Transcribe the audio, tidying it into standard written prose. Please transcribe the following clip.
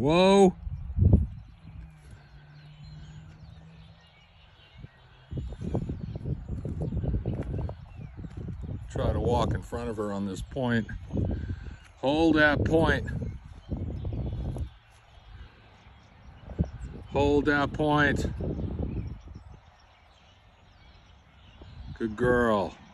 Whoa. Try to walk in front of her on this point. Hold that point. Hold that point. Good girl.